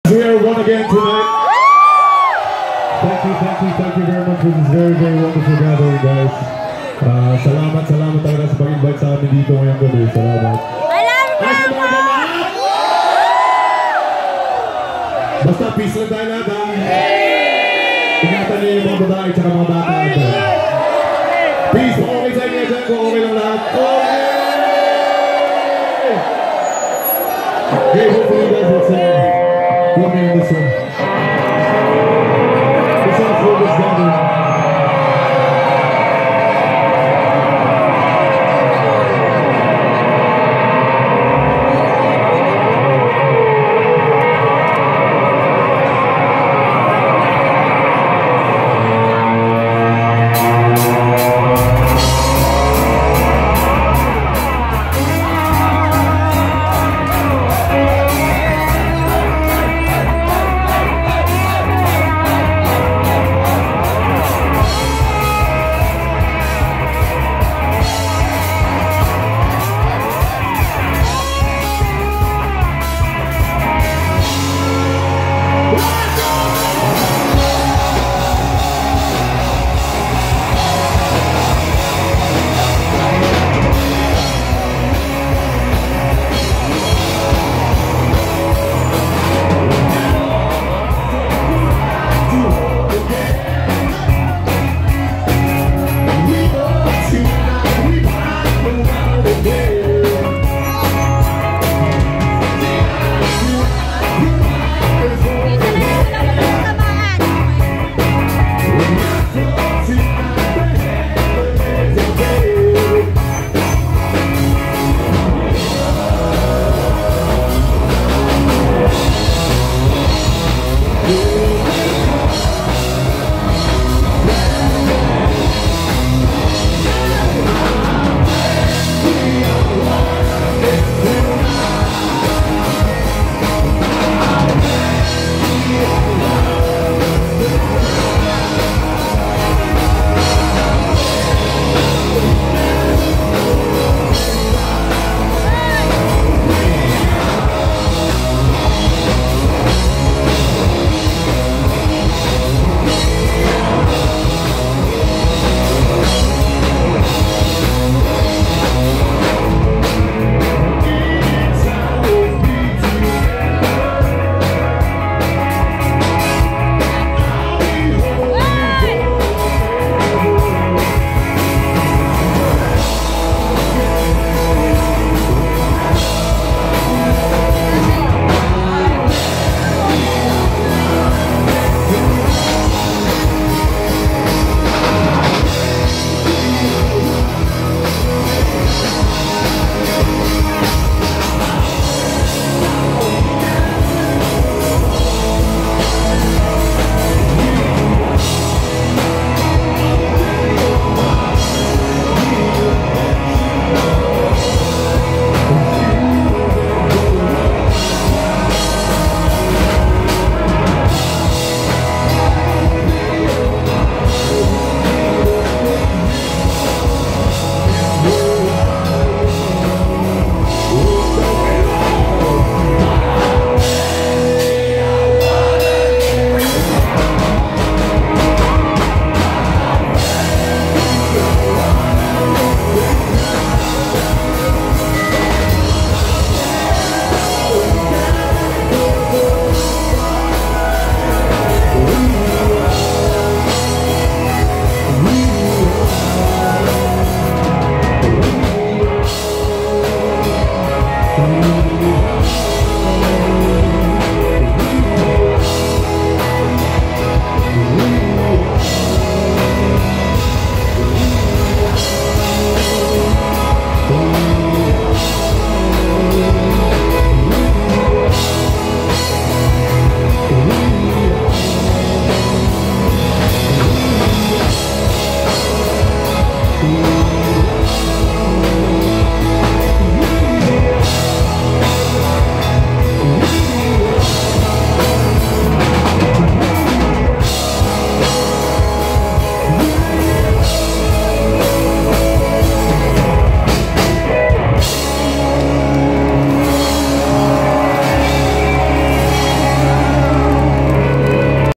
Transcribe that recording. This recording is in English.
We are one again tonight. Thank you very much for this very wonderful gathering, guys. Salamat talaga sa pag-invite sa amin dito ngayong gabi. Salamat. I love you, Mama! Basta peace lang tayo lahat, ha? Ingatan niyo yung mga babae at mga bata. Peace! Okay sa inyo dyan kung okay lang lahat. Okay! Hey, hopefully you guys will sing. Come in this one.